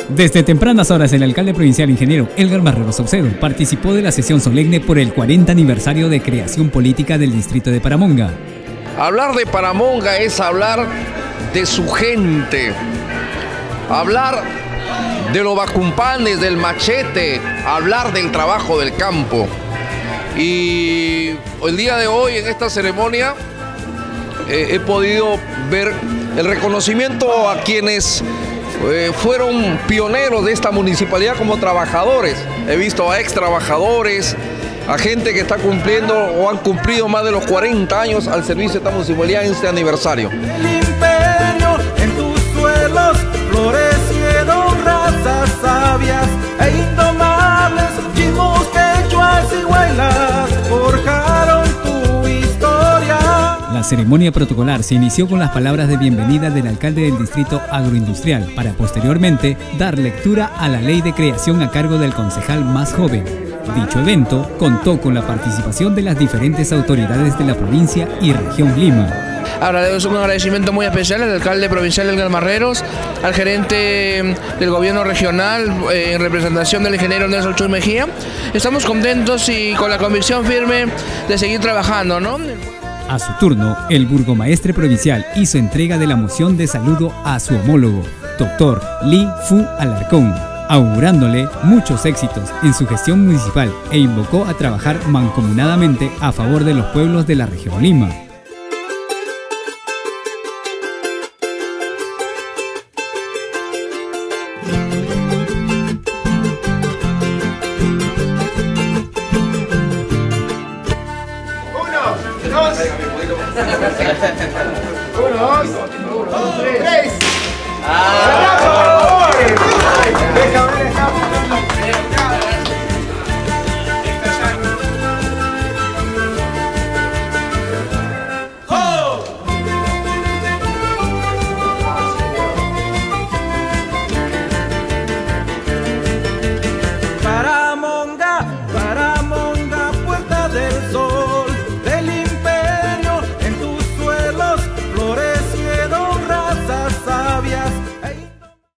Desde tempranas horas, el alcalde provincial, ingeniero Edgar Marrero Saucedo, participó de la sesión solemne por el 40 aniversario de creación política del distrito de Paramonga. Hablar de Paramonga es hablar de su gente, hablar de los bacumpanes, del machete, hablar del trabajo del campo. Y el día de hoy, en esta ceremonia, he podido ver el reconocimiento a quienes fueron pioneros de esta municipalidad como trabajadores. He visto a ex trabajadores, a gente que está cumpliendo o han cumplido más de los 40 años al servicio de esta municipalidad en este aniversario. El imperio en tus suelos florecieron razas sabias e indomables, chimos, quechuas y huaylas forjaron tu historia. La ceremonia protocolar se inició con las palabras de bienvenida del alcalde del distrito agroindustrial, para posteriormente dar lectura a la ley de creación a cargo del concejal más joven. Dicho evento contó con la participación de las diferentes autoridades de la provincia y región Lima. Ahora es un agradecimiento muy especial al alcalde provincial Edgar Marreros, al gerente del gobierno regional en representación del ingeniero Nelson Chuy Mejía. Estamos contentos y con la convicción firme de seguir trabajando, ¿no? A su turno, el burgomaestre provincial hizo entrega de la moción de saludo a su homólogo, doctor Li Fu Alarcón, augurándole muchos éxitos en su gestión municipal e invocó a trabajar mancomunadamente a favor de los pueblos de la región Lima. Uno, dos, tres.